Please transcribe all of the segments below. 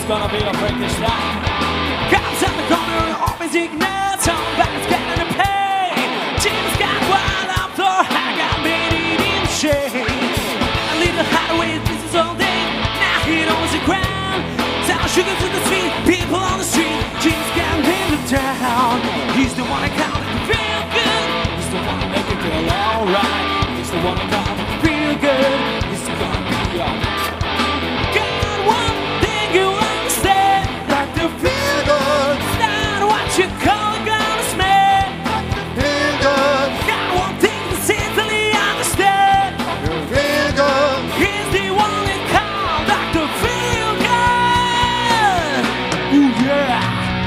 gonna be a freakish night. Comes out the corner, always ignores. Somebody's getting a pain. Jim's got wild up floor, I got made in shade. A little highway, this is all day. Now he owns the ground. Selling sugar to the street, people on the street. Jim's got him down. He's the one that counts to feel good. He's the one that make it feel alright. He's the one that counts to feel good. He's gonna be alright. Got one thing you understand, like to feel good. It's not what you call it gonna smell. Like to feel good. Got one thing to easily understand. Like to feel good. He's the one that called like to feel good. Ooh yeah.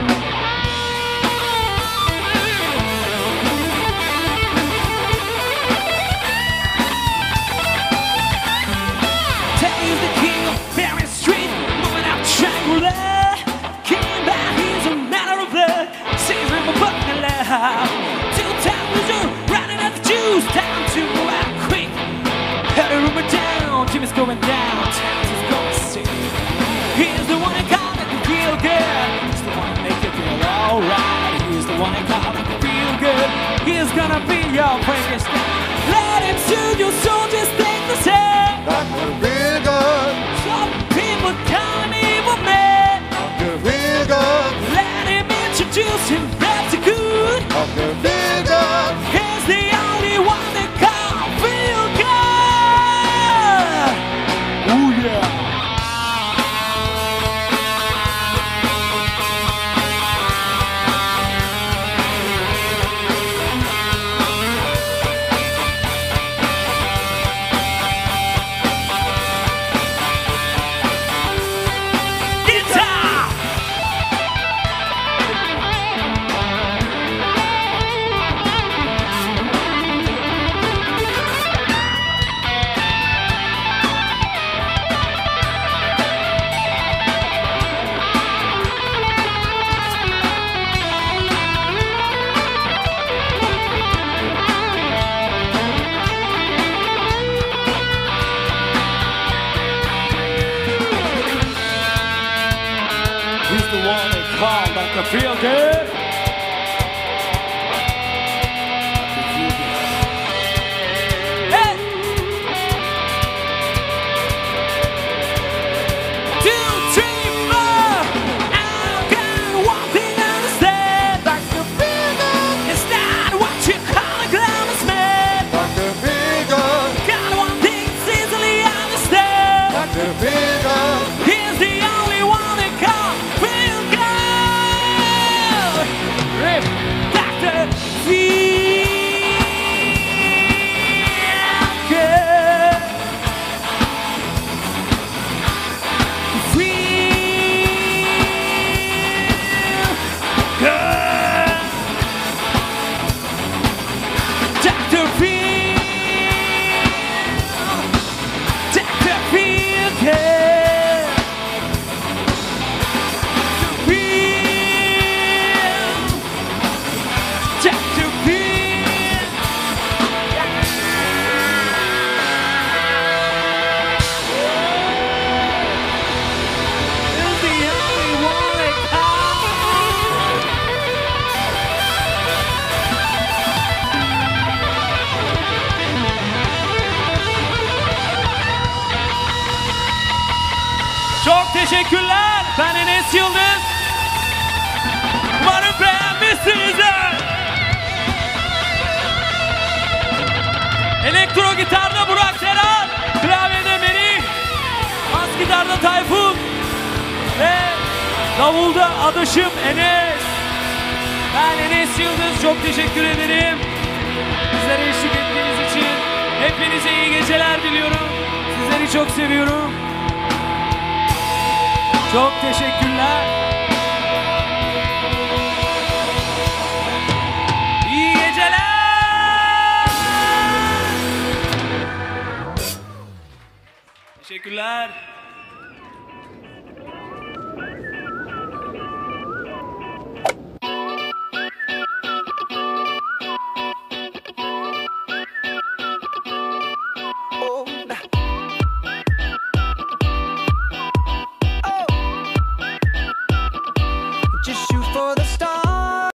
Till time was running out of juice. Time to go out quick. Had a rumor down. Jimmy's going down. Towns is going sick. He's the one that called it to feel good. He's the one that make it feel alright. He's the one that called it to feel good. He's gonna be your freakish guy. Let him soothe your soul. Just think the same. That will feel good. Some people call him evil man. That will feel good. Let him introduce him. That's a good. He's the only one that can feel good. Ooh yeah. He's the one they call like to feel good. Hey! 2, 3, 4. I've got one thing to understand. Like to feel good. It's not what you call a glamorous man. Like to feel good. Got one thing to easily understand. Like to feel good. He's the only one that can feel good. Dr. Feel good. Feel good. Dr. Feel. Dr. Feel good. Dr. Feel. Is the only one that counts. Çok teşekkürler. Ben Enes Yıldız. Umarım beğenmişsinizdir. Elektro gitarda Burak Serhan, klavyede Melih, bas gitarda Tayfun ve davulda adaşım Enes. Ben Enes Yıldız, çok teşekkür ederim. Bizlere eşlik ettiğiniz için hepinize iyi geceler diliyorum. Sizleri çok seviyorum. Çok teşekkürler. İyi geceler. Teşekkürler.